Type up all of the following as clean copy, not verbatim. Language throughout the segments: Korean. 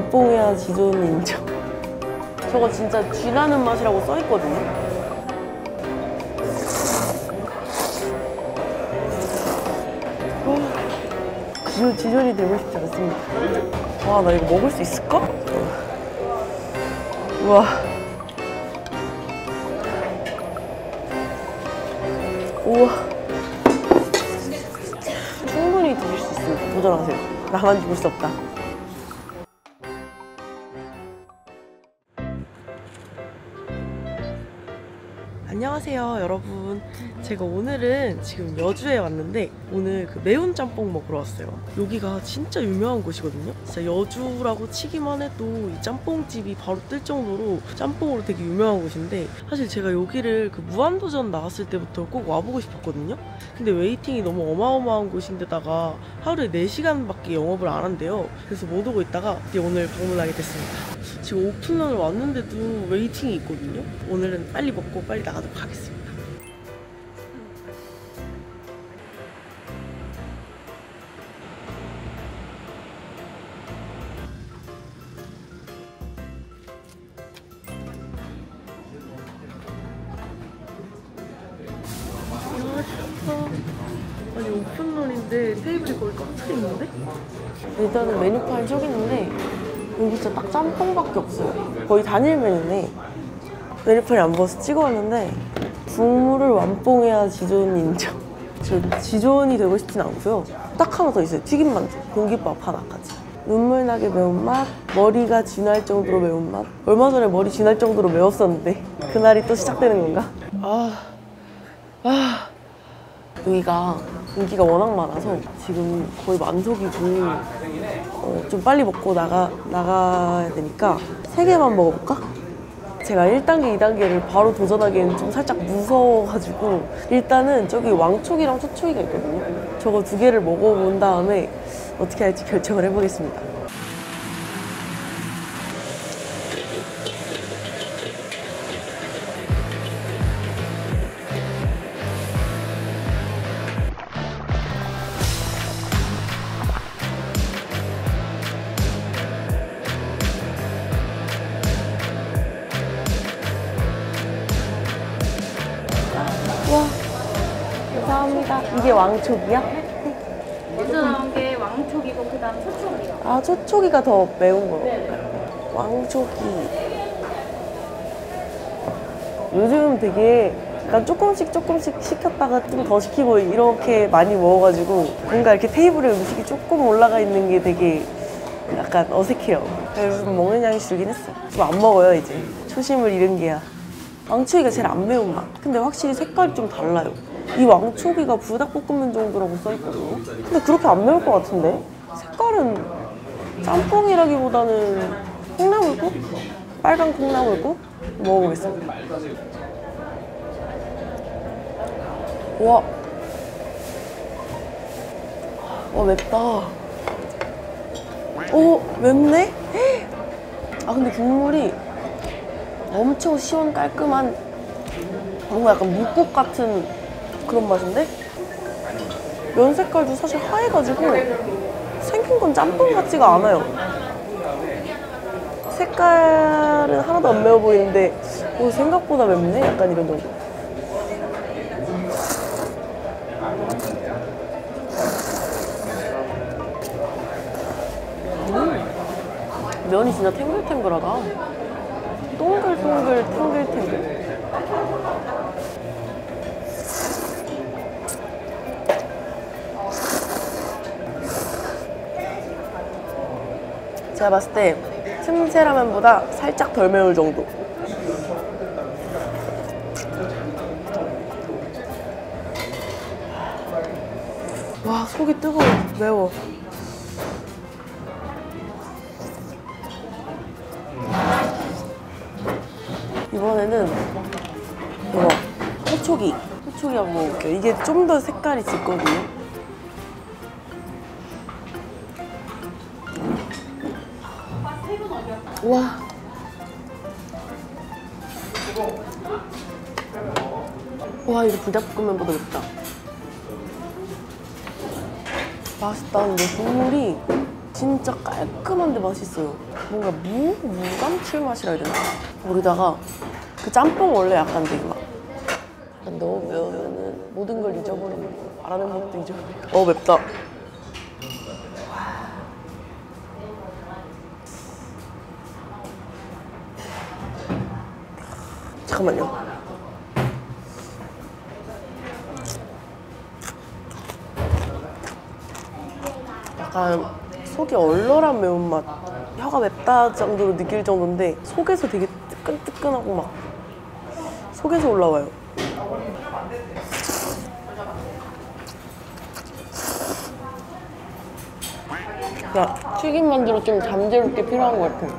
완뽕해야 지존 인정. 저거 진짜 쥐나는 맛이라고 써있거든요. 지존이 되고 싶지 않습니다. 와, 나 이거 먹을 수 있을까? 우와. 우와. 충분히 드실 수 있습니다. 도전하세요. 나만 죽을 수 없다. 안녕하세요 여러분. 제가 오늘은 지금 여주에 왔는데 오늘 그 매운 짬뽕 먹으러 왔어요. 여기가 진짜 유명한 곳이거든요. 진짜 여주라고 치기만 해도 이 짬뽕집이 바로 뜰 정도로 짬뽕으로 되게 유명한 곳인데, 사실 제가 여기를 그 무한도전 나왔을 때부터 꼭 와보고 싶었거든요. 근데 웨이팅이 너무 어마어마한 곳인데다가 하루에 4시간밖에 영업을 안 한대요. 그래서 못 오고 있다가 오늘 방문하게 됐습니다. 지금 오픈런을 왔는데도 웨이팅이 있거든요. 오늘은 빨리 먹고 빨리 나가도록 하겠습니다. 아니 오픈런인데 테이블이 거의 꽉 차 있는데? 일단은 메뉴판이 저기 있는데 여기 진짜 딱 짬뽕밖에 없어요. 거의 단일 메뉴인데 메뉴판이 안 보여서 찍어왔는데, 국물을 완뽕해야 지존 인정. 저 지존이 되고 싶진 않고요. 딱 하나 더 있어요. 튀김만두, 공깃밥 하나까지. 눈물나게 매운맛, 머리가 쥐날 정도로 매운맛. 얼마 전에 머리 쥐날 정도로 매웠었는데 그날이 또 시작되는 건가? 여기가 인기가 워낙 많아서 지금 거의 만석이고, 좀 빨리 먹고 나가야 되니까 3개만 먹어볼까? 제가 1단계, 2단계를 바로 도전하기에는 좀 살짝 무서워가지고 일단은 저기 왕초기랑 초초기가 있거든요. 저거 2개를 먹어본 다음에 어떻게 할지 결정을 해보겠습니다. 와, 감사합니다. 이게 왕초기야? 먼저 나온 게 왕초기고 그 다음 초초기요. 아, 초초기가 더 매운 거요? 네. 왕초기. 요즘 되게 약간 조금씩 시켰다가 좀 더 시키고 이렇게 많이 먹어가지고 뭔가 이렇게 테이블에 음식이 조금 올라가 있는 게 되게 약간 어색해요. 요즘 먹는 양이 줄긴 했어. 좀 안 먹어요 이제. 초심을 잃은 게야. 왕초기가 제일 안 매운맛. 근데 확실히 색깔이 좀 달라요. 이 왕초기가 불닭볶음면 정도라고 써있거든요. 근데 그렇게 안 매울 것 같은데? 색깔은 짬뽕이라기보다는 콩나물국? 빨간 콩나물국? 먹어보겠습니다. 와, 맵다. 오, 맵네? 아, 근데 국물이 엄청 시원 깔끔한, 뭔가 약간 묵국 같은 그런 맛인데? 면 색깔도 사실 하얘가지고 생긴 건 짬뽕 같지가 않아요. 색깔은 하나도 안 매워 보이는데 생각보다 맵네? 약간 이런 정도. 면이 진짜 탱글탱글하다. 동글동글 탱글탱글. 제가 봤을 때 틈새라면보다 살짝 덜 매울 정도. 와, 속이 뜨거워. 매워. 이번에는 이거 호초기 한번 먹을게요. 이게 좀 더 색깔이 짙거든요. 와, 와, 이거 불닭볶음면보다 맵다. 맛있다. 근데 국물이 진짜 깔끔한데 맛있어요. 뭔가 무감칠맛이라 해야 되나? 거기다가 그 짬뽕 원래 약간 되게 막 넣으면은 모든 걸 잊어버리는 거. 말하는 것도 잊어버리고. 맵다. 잠깐만요. 약간 속이 얼얼한 매운맛, 혀가 맵다 정도로 느낄 정도인데 속에서 되게 뜨끈뜨끈하고 막 속에서 올라와요. 야, 튀김만두로 좀 잠재롭게 필요한 것 같아.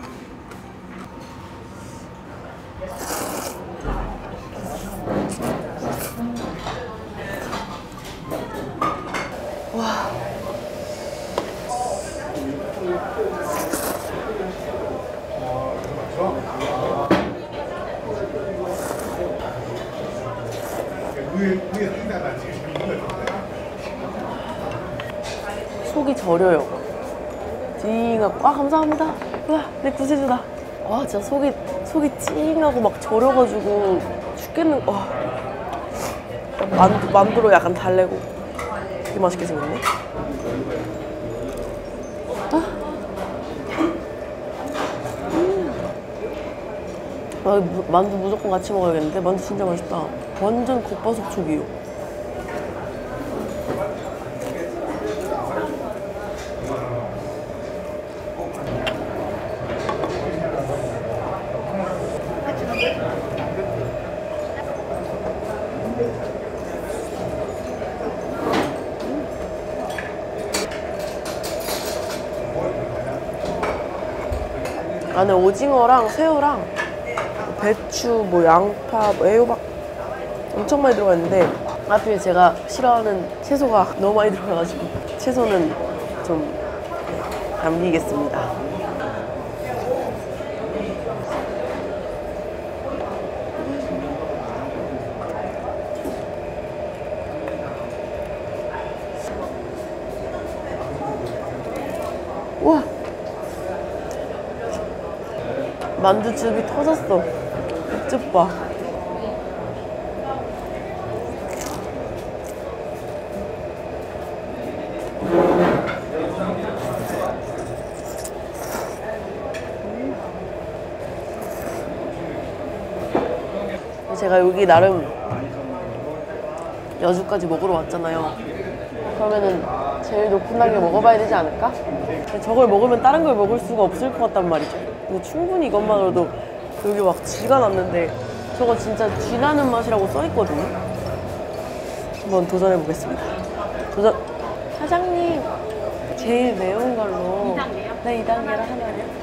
속이 저려요. 찡하고. 감사합니다. 와, 내 구세주다. 와, 진짜 속이 찡하고 막 저려가지고 죽겠는. 만두로 약간 달래고 되게 맛있게 생겼네. 만두 무조건 같이 먹어야겠는데? 만두 진짜 맛있다. 완전 겉바속촉이에요. 안에 오징어랑 새우랑 배추, 양파, 애호박 엄청 많이 들어가 있는데 하필 제가 싫어하는 채소가 너무 많이 들어가가지고 채소는 좀 남기겠습니다. 우와! 만두즙이 터졌어. 육즙 봐. 제가 여기 나름 여주까지 먹으러 왔잖아요. 그러면은 제일 높은 단계 먹어봐야 되지 않을까? 저걸 먹으면 다른 걸 먹을 수가 없을 것 같단 말이죠. 근데 충분히 이것만으로도 여기 막 쥐가 났는데 저거 진짜 쥐 나는 맛이라고 써있거든요. 한번 도전해보겠습니다. 도전! 사장님! 제일 매운 걸로 2단계요? 네, 2단계로 하나요?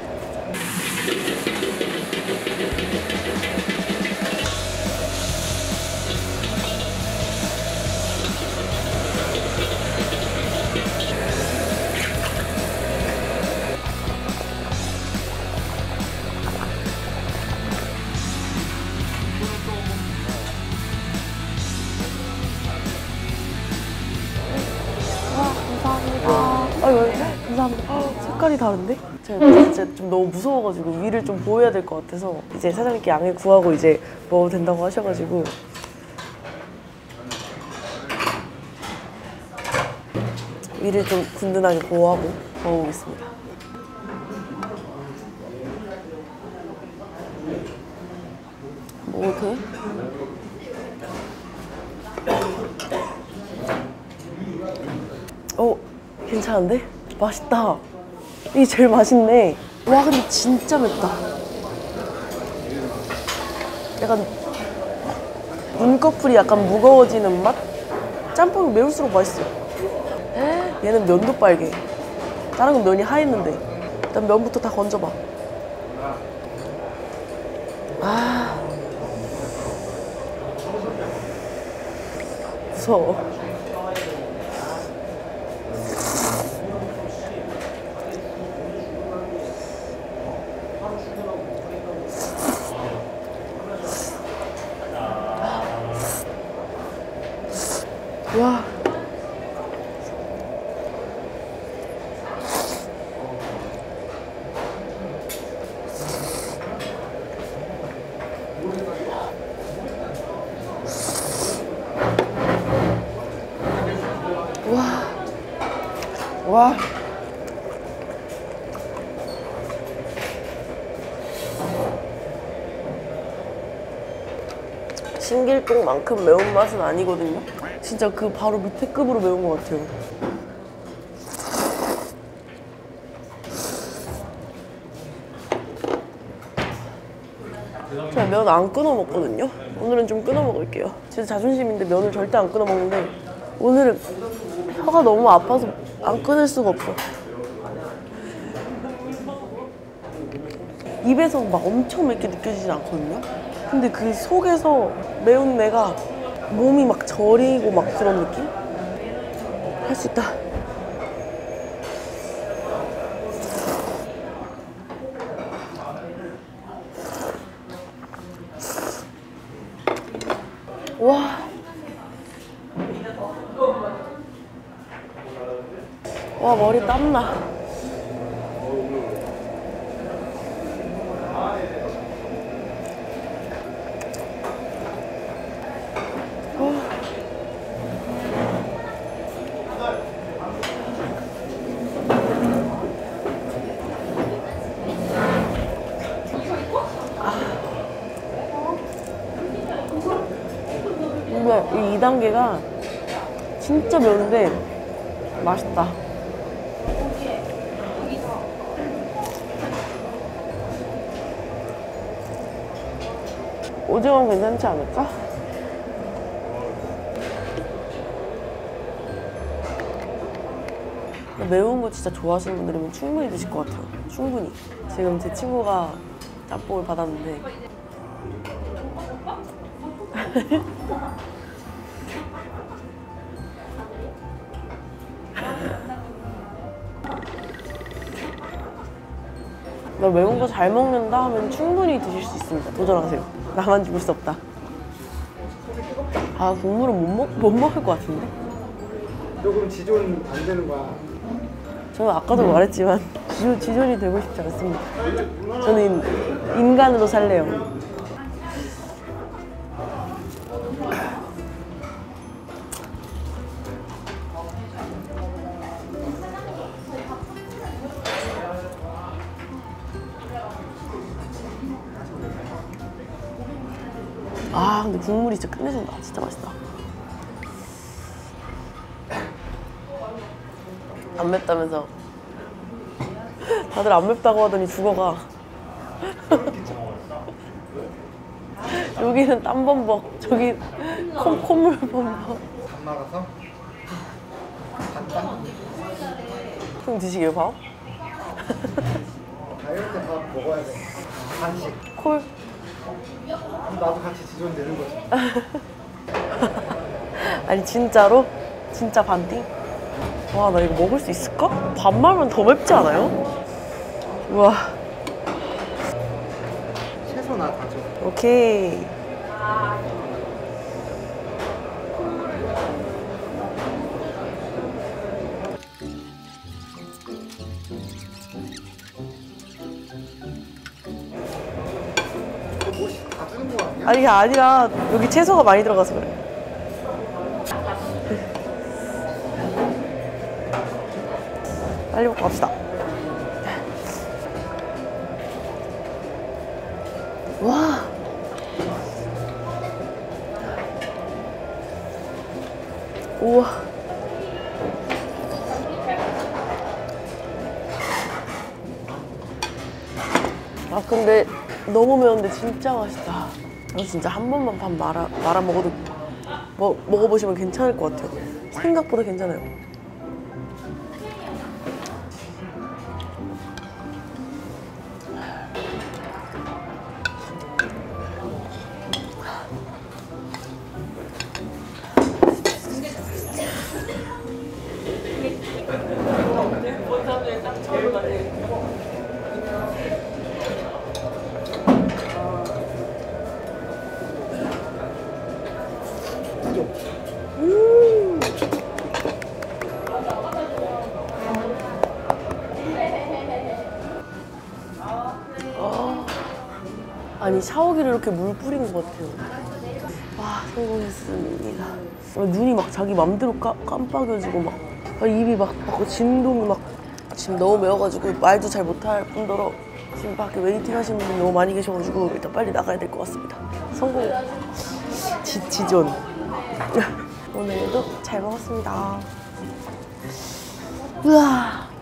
감사합니다. 색깔이 다른데? 제가 진짜 좀 너무 무서워가지고 위를 좀 보여야 될 것 같아서 이제 사장님께 양해 구하고 이제 먹어도 된다고 하셔가지고 위를 좀 든든하게 보호하고 먹어보겠습니다. 먹어도 돼? 괜찮은데? 맛있다. 이게 제일 맛있네. 와, 근데 진짜 맵다. 약간 눈꺼풀이 약간 무거워지는 맛? 짬뽕이 매울수록 맛있어요. 얘는 면도 빨개. 다른 건 면이 하얘는데. 일단 면부터 다 건져봐. 무서워. 와. 와. 신길동만큼 매운맛은 아니거든요? 진짜 그 바로 밑에 급으로 매운 것 같아요. 제가 면 안 끊어 먹거든요? 오늘은 좀 끊어 먹을게요. 진짜 자존심인데 면을 절대 안 끊어 먹는데 오늘은 혀가 너무 아파서 안 끊을 수가 없어. 입에서 막 엄청 맵게 느껴지진 않거든요? 근데 그 속에서 매운 내가 몸이 막 저리고 막 그런 느낌? 할 수 있다. 와. 와, 머리 땀나. 근데 이 2단계가 진짜 매운데 맛있다. 오징어는 괜찮지 않을까? 매운 거 진짜 좋아하시는 분들이면 충분히 드실 것 같아요. 충분히. 지금 제 친구가 짬뽕을 받았는데 나 매운 거 잘 먹는다 하면 충분히 드실 수 있습니다. 도전하세요. 나만 죽을 수 없다. 아, 국물은 못 먹을 것 같은데? 너 그럼 지존 안 되는 거야? 저는 아까도 말했지만 지존이 되고 싶지 않습니다. 저는 인간으로 살래요. 아, 근데 국물이 진짜 끝내준다. 진짜 맛있다. 안 맵다면서. 다들 안 맵다고 하더니 죽어가. 여기는 땀범벅, 저기 콧물 범벅. 밥 말아서? 간단? 형 드시게요, 밥? 다이어트 밥 먹어야 돼. 간식. 콜? 그럼 나도 같이 지존 되는 거지. 아니, 진짜로? 진짜 반띵? 와, 나 이거 먹을 수 있을까? 밥 말면 더 맵지 않아요? 우와. 채소 나 다 줘. 오케이. 옷이 다 뜨는 거 아니야? 아니, 이게 아니라 여기 채소가 많이 들어가서 그래. 빨리 먹고 갑시다. 와. 우와. 아, 근데 너무 매운데 진짜 맛있다. 이거 진짜 한 번만 밥 말아 먹어도 먹어보시면 괜찮을 것 같아요. 생각보다 괜찮아요. 아니, 샤워기를 이렇게 물 뿌린 것 같아요. 와, 성공했습니다. 눈이 막 자기 맘대로 깜빡여지고 막 입이 막 진동이 막 지금 너무 매워가지고 말도 잘 못할 뿐더러 지금 밖에 웨이팅 하시는 분이 너무 많이 계셔가지고 일단 빨리 나가야 될 것 같습니다. 성공 지존. 오늘도 잘 먹었습니다. 우와.